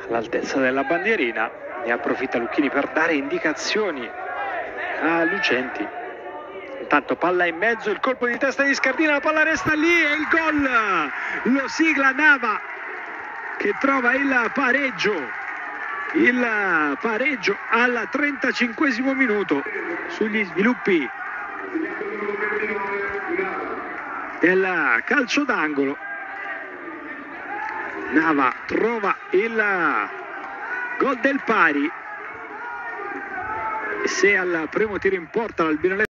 all'altezza della bandierina. Ne approfitta Lucchini per dare indicazioni a Lucenti. Intanto palla in mezzo, il colpo di testa di Scardina, la palla resta lì e il gol lo sigla Nava, che trova il pareggio al 35esimo minuto sugli sviluppi del calcio d'angolo. Nava trova il gol del pari, e se al primo tiro in porta l'Albino